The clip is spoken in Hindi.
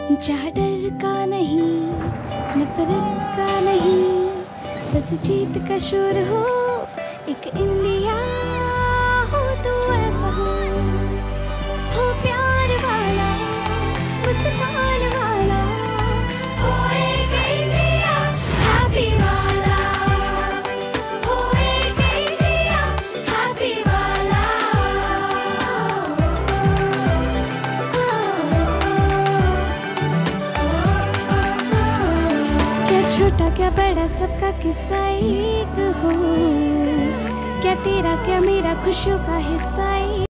जहाँ डर का नहीं, नफरत का नहीं, बस जीत का शोर हो। एक इंडिया हो तो ऐसा हो प्यार वाला, मुस्कान वाला, हो एक इंडिया हैप्पी वाला, हो एक इंडिया हैप्पी वाला। क्या छोटा क्या बड़ा सबका किस्सा एक हो, क्या तेरा क्या मेरा खुशियों का हिस्सा।